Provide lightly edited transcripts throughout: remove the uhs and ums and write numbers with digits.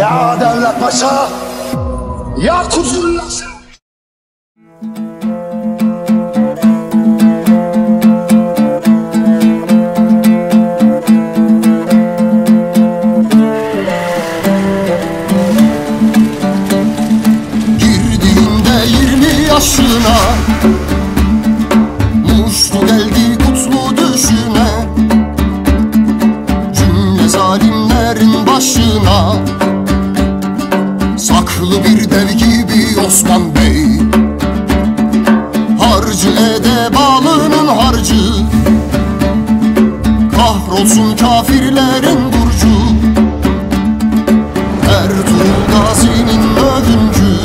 Ya Devlet Paşa, ya Kuzullah. Girdiğinde 20 yaşına, muştu geldi kutlu düşüne. Cümle zalimlerin başına, saklı bir dev gibi Osman Bey. Harcı edebalının harcı, kahrolsun kafirlerin burcu. Ertuğrul Gazi'nin övüncü,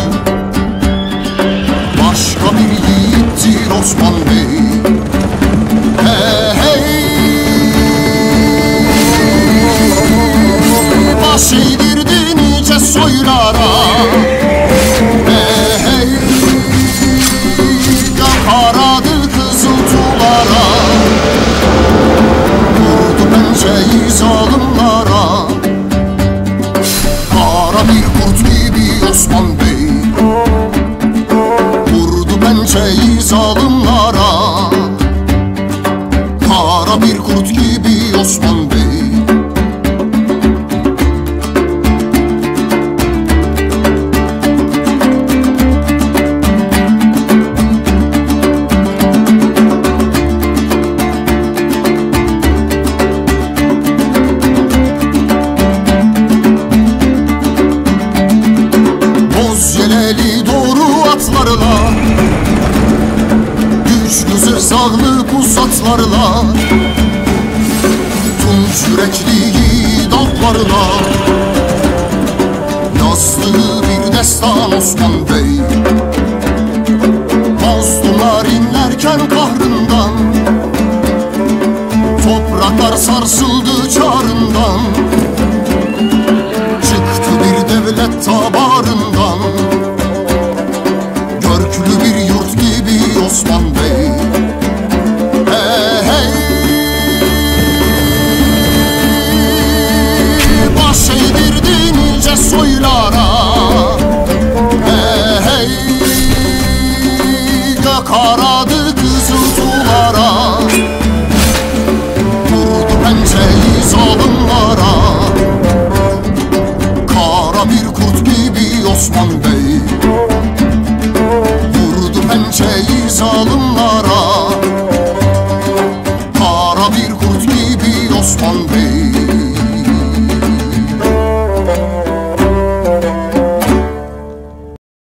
başka bir yiğittir Osman Bey. Hey, baş eğdirdi nice soylara. Hey, yakaradı kızıltulara. Vurdu pençeyi zalimlara. Kara bir kurt gibi Osman Bey, vurdu pençeyi zalimlara. Kara bir kurt gibi Osman Bey. Yeleli doğru atlarla, güçlü zırsahlı pusatlarla, tunç yürekli dallarla yazdığı bir destan Osman Bey. Mazlumlar inlerken kahrından, topraklar sarsıldı çağrından. Çıktı bir devlet tabarından, görkülü bir yurt gibi Osman Bey. Hey, baş eğdirdi nice soylara. Hey, yakaradı kızıltulara. Vurdu pençeyi zalimlara. Kara bir kurt gibi Osman Bey, vurdu pençeyi zalimlara. Kara bir kurt gibi Osman Bey.